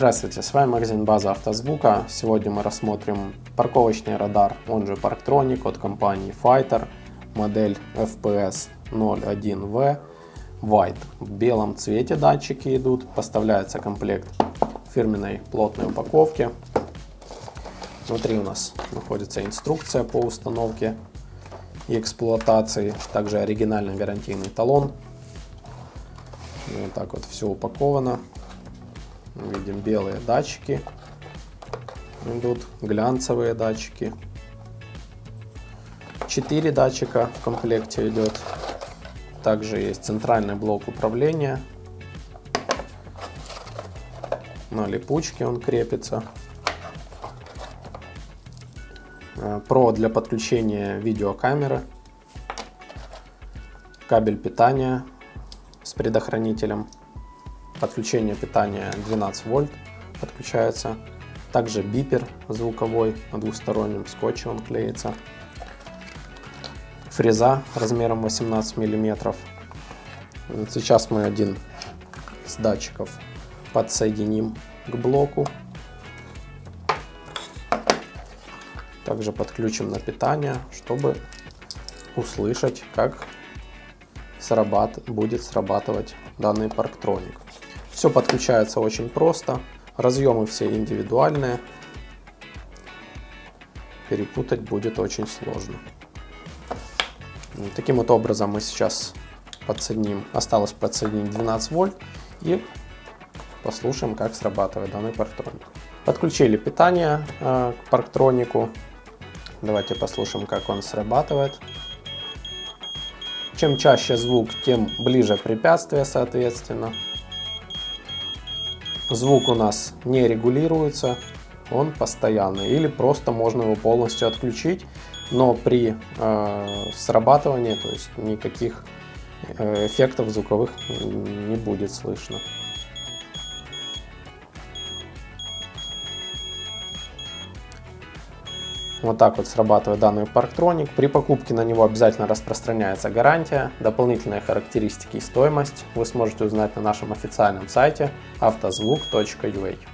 Здравствуйте, с вами магазин База Автозвука. Сегодня мы рассмотрим парковочный радар, он же Parktronic от компании Fighter, модель FPS 01V White. В белом цвете датчики идут, поставляется комплект в фирменной плотной упаковке. Внутри у нас находится инструкция по установке и эксплуатации, также оригинальный гарантийный талон. Вот так вот все упаковано. Видим белые датчики, идут глянцевые датчики. 4 датчика в комплекте идет. Также есть центральный блок управления. На липучке он крепится. Провод для подключения видеокамеры. Кабель питания с предохранителем. Подключение питания 12 вольт подключается. Также бипер звуковой, на двустороннем скотче он клеится. Фреза размером 18 мм. Сейчас мы один из датчиков подсоединим к блоку. Также подключим на питание, чтобы услышать, как будет срабатывать данный Parktronic. Все подключается очень просто, разъемы все индивидуальные, перепутать будет очень сложно. Таким вот образом мы сейчас подсоединим, осталось подсоединить 12 вольт и послушаем, как срабатывает данный Parktronic. Подключили питание к Parktronic, давайте послушаем, как он срабатывает. Чем чаще звук, тем ближе препятствие, соответственно. Звук у нас не регулируется, он постоянный, или просто можно его полностью отключить, но при срабатывании, то есть никаких эффектов звуковых не будет слышно. Вот так вот срабатывает данный Parktronic. При покупке на него обязательно распространяется гарантия. Дополнительные характеристики и стоимость вы сможете узнать на нашем официальном сайте автозвук.ua.